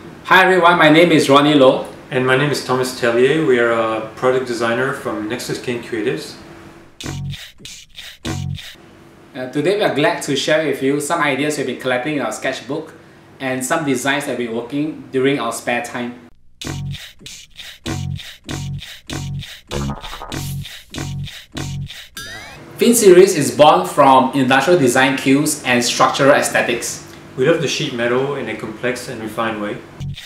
Hi everyone, my name is Ronnie Loh. And my name is Thomas Tellier. We are a product designer from NextOfKin Creatives. Today we are glad to share with you some ideas we've been collecting in our sketchbook and some designs that we've been working during our spare time. Fin series is born from industrial design cues and structural aesthetics. We love the sheet metal in a complex and refined way.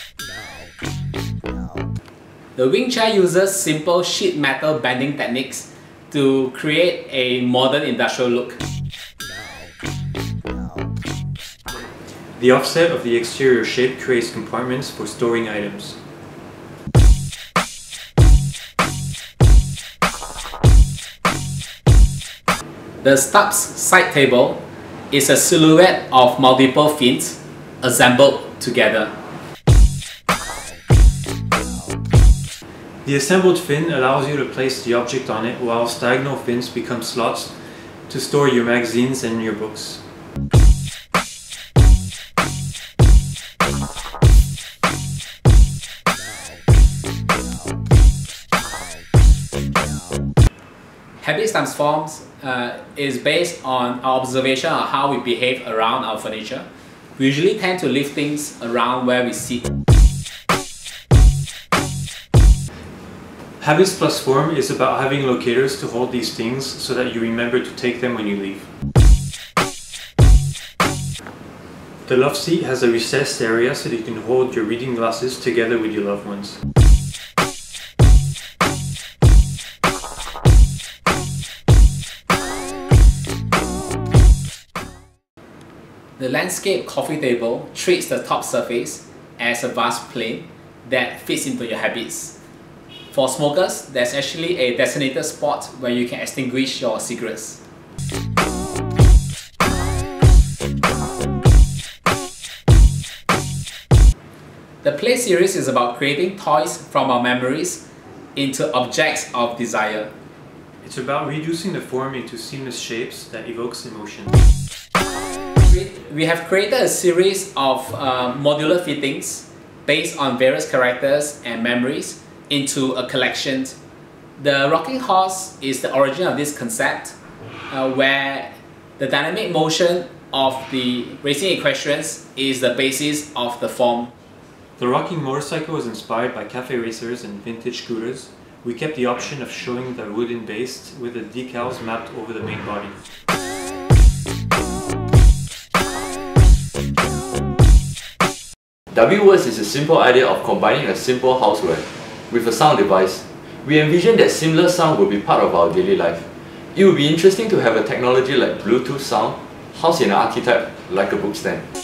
The wing chair uses simple sheet metal bending techniques to create a modern industrial look. The offset of the exterior shape creates compartments for storing items. The Stubbs side table is a silhouette of multiple fins assembled together. The assembled fin allows you to place the object on it, whilst diagonal fins become slots to store your magazines and your books. Habits times forms is based on our observation of how we behave around our furniture. We usually tend to leave things around where we sit. Habits plus form is about having locators to hold these things so that you remember to take them when you leave. The love seat has a recessed area so that you can hold your reading glasses together with your loved ones. The landscape coffee table treats the top surface as a vast plane that fits into your habits. For smokers, there's actually a designated spot where you can extinguish your cigarettes. The Play series is about creating toys from our memories into objects of desire. It's about reducing the form into seamless shapes that evokes emotion. We have created a series of modular fittings based on various characters and memories into a collection. The rocking horse is the origin of this concept, where the dynamic motion of the racing equestrians is the basis of the form. The rocking motorcycle is inspired by cafe racers and vintage scooters. We kept the option of showing the wooden base with the decals mapped over the main body. W-Words is a simple idea of combining a simple houseware with a sound device. We envision that seamless sound will be part of our daily life. It would be interesting to have a technology like Bluetooth sound housed in an archetype like a bookstand.